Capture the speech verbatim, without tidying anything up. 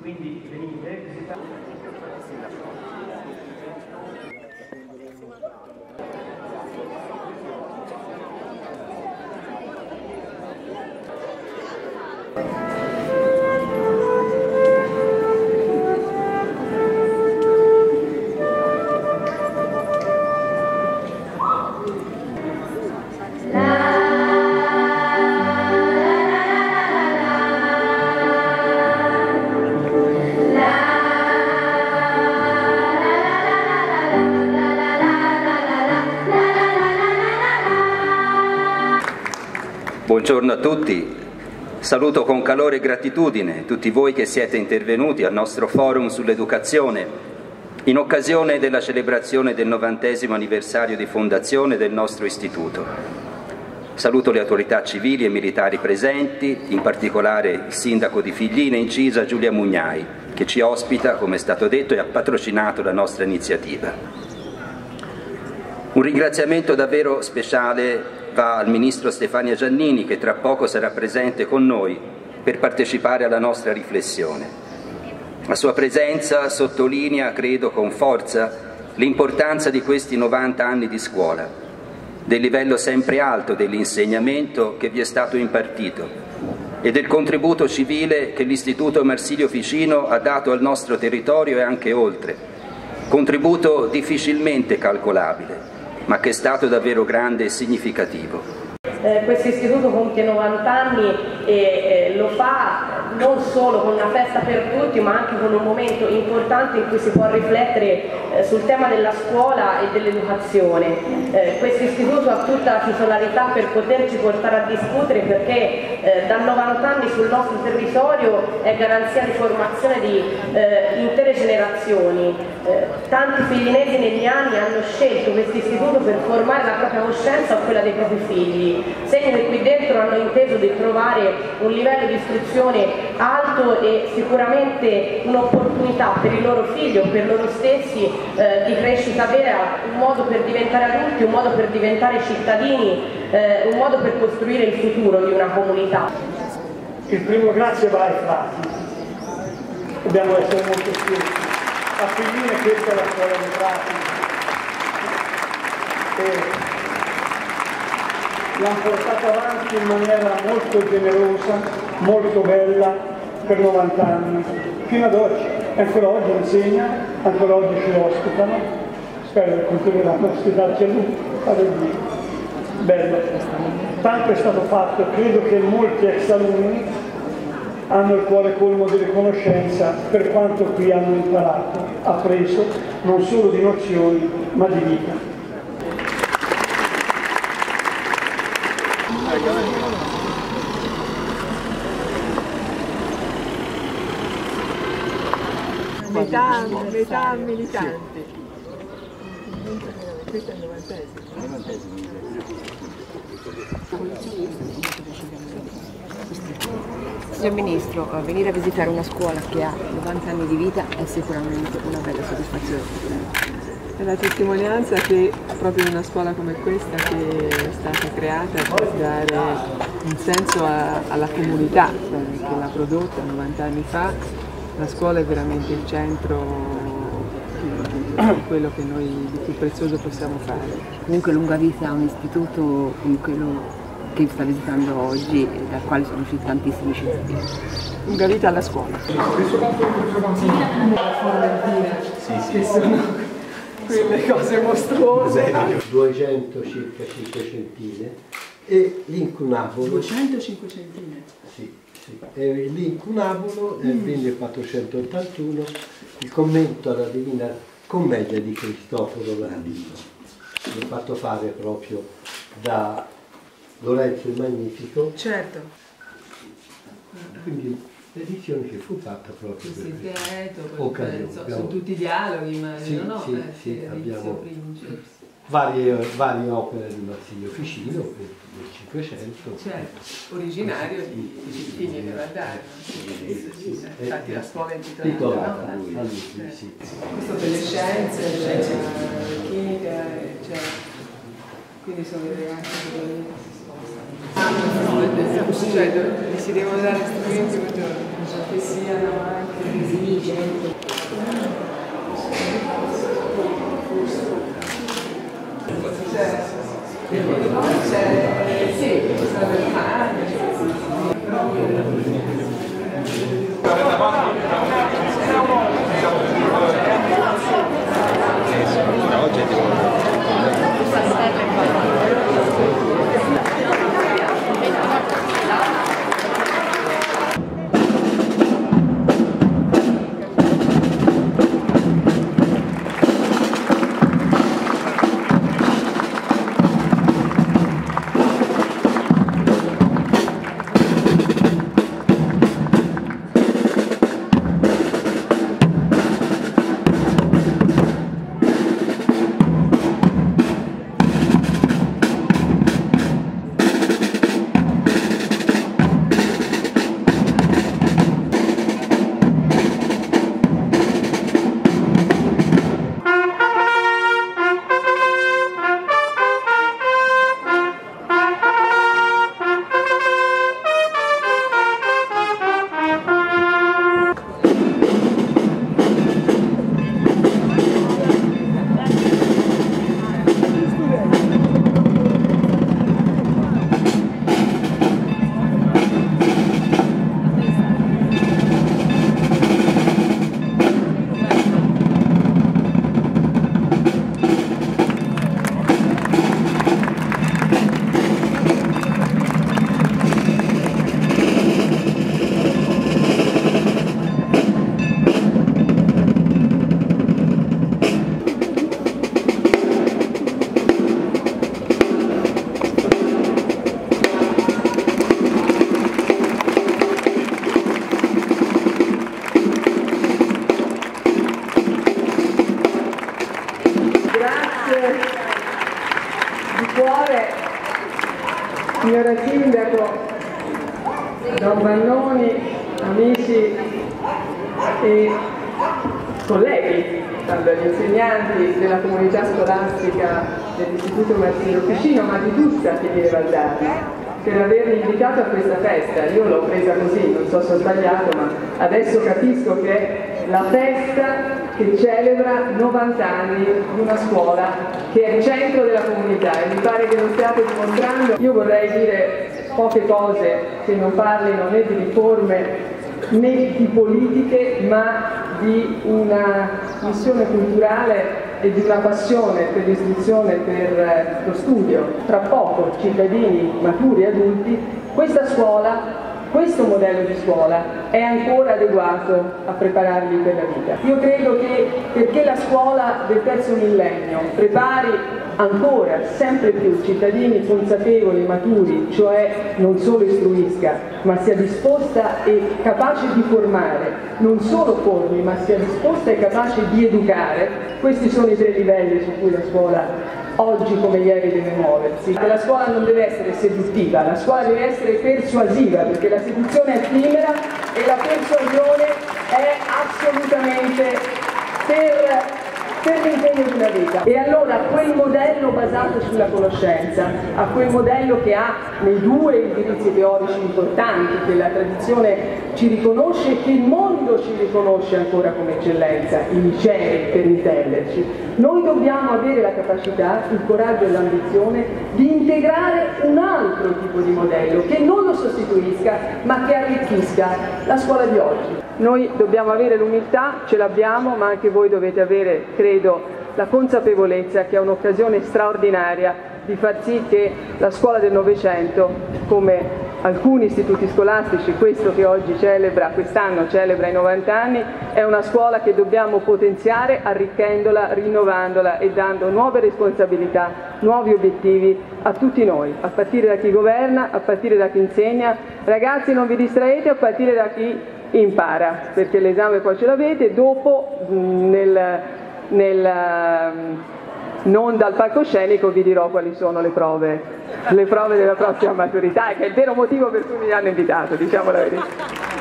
quindi venite, visitate. Buongiorno a tutti, saluto con calore e gratitudine tutti voi che siete intervenuti al nostro forum sull'educazione in occasione della celebrazione del novantesimo anniversario di fondazione del nostro istituto. Saluto le autorità civili e militari presenti, in particolare il sindaco di Figline Incisa Giulia Mugnai, che ci ospita, come è stato detto, e ha patrocinato la nostra iniziativa. Un ringraziamento davvero speciale va al Ministro Stefania Giannini, che tra poco sarà presente con noi per partecipare alla nostra riflessione. La sua presenza sottolinea, credo con forza, l'importanza di questi novanta anni di scuola, del livello sempre alto dell'insegnamento che vi è stato impartito e del contributo civile che l'Istituto Marsilio Ficino ha dato al nostro territorio e anche oltre, contributo difficilmente calcolabile, ma che è stato davvero grande e significativo. Eh, questo istituto compie novanta anni e eh, lo fa non solo con una festa per tutti, ma anche con un momento importante in cui si può riflettere eh, sul tema della scuola e dell'educazione. Eh, questo istituto ha tutta la titolarità per poterci portare a discutere, perché eh, da novanta anni sul nostro territorio è garanzia di formazione di eh, intere generazioni. Eh, tanti figlinesi negli anni hanno scelto questo istituto per formare la propria coscienza o quella dei propri figli, segno che qui dentro hanno inteso di trovare un livello di istruzione alto e sicuramente un'opportunità per i loro figli o per loro stessi eh, di crescita vera, un modo per diventare adulti, un modo per diventare cittadini, eh, un modo per costruire il futuro di una comunità. Il primo grazie va ai frati, dobbiamo essere molto sicuri. A Figline questa è la storia dei frati. E l'hanno portata avanti in maniera molto generosa, molto bella, per novanta anni, fino ad oggi. Ancora oggi insegna, ancora oggi ci ospitano, spero che continueranno a ospitarci a lungo, bello. Tanto è stato fatto, credo che molti ex alunni hanno il cuore colmo di riconoscenza per quanto qui hanno imparato, appreso, non solo di nozioni, ma di vita. Metà, metà militanti. Questo è il novantesimo. Signor Ministro, venire a visitare una scuola che ha novanta anni di vita è sicuramente una bella soddisfazione. È la testimonianza che proprio in una scuola come questa, che è stata creata per dare un senso a, alla comunità che l'ha prodotta novanta anni fa, la scuola è veramente il centro di quello che noi di più prezioso possiamo fare. Comunque lunga vita a un istituto come quello che sta visitando oggi, dal quale sono usciti tantissimi cittadini. Lunga vita alla scuola. Sì, sì. Che sono quelle cose mostruose. duecento circa cinquecentine e l'incunabolo. duecento cinquecentine? Sì, sì. E l'incunabolo nel millequattrocentottantuno, il commento alla Divina Commedia di Cristoforo Landino. L'ho fatto fare proprio da Lorenzo il Magnifico. Certo. Quindi l'edizione che fu fatta proprio sì, per questa occasione. So, sono tutti dialoghi, immagino, sì, no? Sì, eh, sì, abbiamo Principe. Varie, varie opere di Marsilio Ficino del Cinquecento. Certo, originario di Cittadini di Valdano. Infatti la scuola è intitolata, no? A lui, sì, sì. Questo per le scienze, c'è la chimica, c'è... quindi sono dei ragazzi che cioè, gli si devono dare strumenti che siano anche Signora Sindaco, Don Vannoni, amici e colleghi, gli insegnanti della comunità scolastica dell'Istituto Marzino Ficino, ma di tutta Filiere Valdati, per avermi invitato a questa festa. Io l'ho presa così, non so se ho sbagliato, ma adesso capisco che è la festa che celebra novanta anni di una scuola che è il centro della comunità, e mi pare che lo stiate dimostrando. Io vorrei dire poche cose che non parlino né di riforme né di politiche, ma di una missione culturale e di una passione per l'istruzione, per lo studio. Tra poco, cittadini maturi e adulti, questa scuola, questo modello di scuola è ancora adeguato a prepararli per la vita. Io credo che perché la scuola del terzo millennio prepari ancora sempre più cittadini consapevoli, maturi, cioè non solo istruisca, ma sia disposta e capace di formare, non solo formi, ma sia disposta e capace di educare. Questi sono i tre livelli su cui la scuola oggi come ieri deve muoversi. La scuola non deve essere seduttiva, la scuola deve essere persuasiva, perché la seduzione è effimera e la persuasione è assolutamente per, per l'impegno di una vita. E allora quel modello basato sulla conoscenza, a quel modello che ha nei due indirizzi teorici importanti che la tradizione ci riconosce e che il mondo ci riconosce ancora come eccellenza, i licei per intenderci, noi dobbiamo avere la capacità, il coraggio e l'ambizione di integrare un altro tipo di modello che non lo sostituisca ma che arricchisca la scuola di oggi. Noi dobbiamo avere l'umiltà, ce l'abbiamo, ma anche voi dovete avere, credo, la consapevolezza che è un'occasione straordinaria di far sì che la scuola del Novecento, come alcuni istituti scolastici, questo che oggi celebra, quest'anno celebra i novanta anni, è una scuola che dobbiamo potenziare arricchendola, rinnovandola e dando nuove responsabilità, nuovi obiettivi a tutti noi, a partire da chi governa, a partire da chi insegna. Ragazzi, non vi distraete, a partire da chi impara, perché l'esame poi ce l'avete, dopo nel, nel non dal palcoscenico vi dirò quali sono le prove, le prove della prossima maturità, che è il vero motivo per cui mi hanno invitato, diciamo la verità.